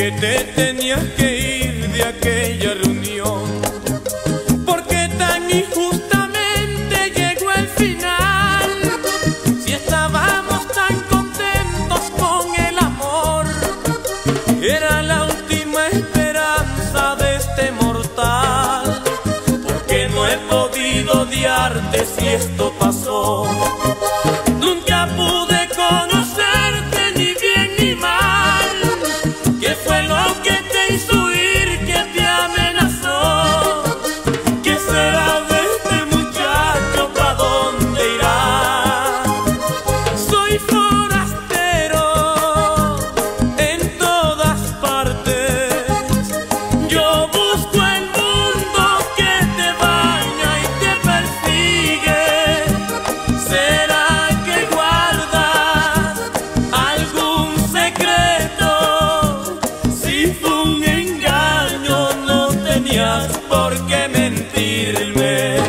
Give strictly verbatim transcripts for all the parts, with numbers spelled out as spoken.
que te tenías que ir de aquella reunión, porque tan injustamente llegó el final. Si estábamos tan contentos con el amor, era la última esperanza de este mortal. Porque no he podido odiarte si esto pasó. Nunca pude conocerte ni bien ni mal. ¿Qué fue lo que te hizo huir, que te amenazó? ¿Qué será de este muchacho? ¿Pa' dónde irá? Soy forastero en todas partes. Yo busco el mundo que te baña y te persigue. ¿Será que guardas algún secreto? Si fue un engaño, no tenías por qué mentirme.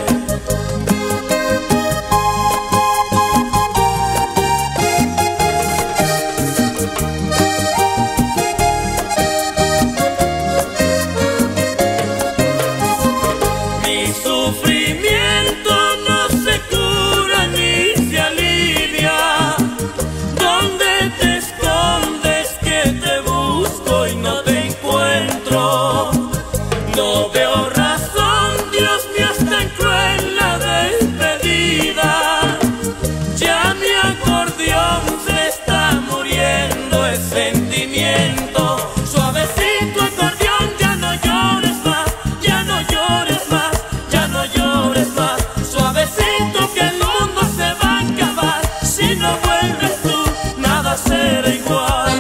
Mi sufrimiento no se cura ni se alivia. ¿Dónde te escondes que te busco y no te encuentro? No veo razón, Dios mío, es tan cruel la despedida. Ya mi acordeón se está muriendo, es sentimiento. Suavecito acordeón, ya no llores más, ya no llores más, ya no llores más. Suavecito que el mundo se va a acabar. Si no vuelves tú, nada será igual.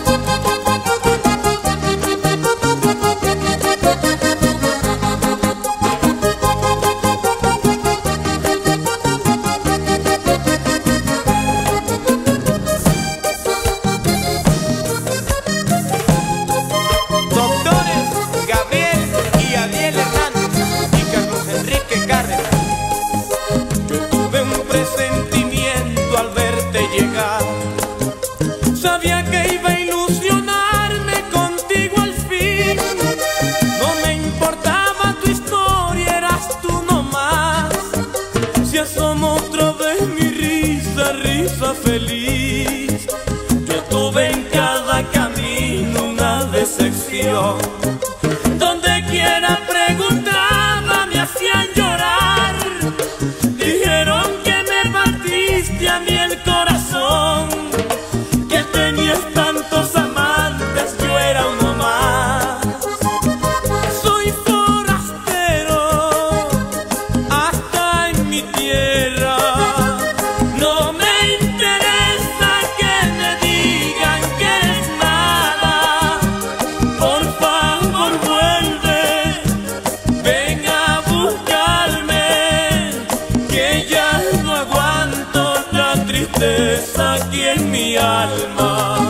Doctores Gabriel y Adiel Hernández y Carlos Enrique Cárdenas. Yo tuve un presentimiento al verte llegar. Sabía que iba a ilusionarme contigo al fin. No me importaba tu historia, eras tú nomás. Si asomo otra vez mi risa, risa feliz. Yo tuve en cada camino una decepción. Donde quiera preguntaba me hacían llorar. Dijeron que me partiste a mí el corazón, que tenías tantos amantes, yo era uno más. Soy forastero hasta en mi tierra. No me interesa que me digan que eres nada. Por favor vuelve, ven a buscarme, que ya no aguanto la tristeza aquí en mi alma.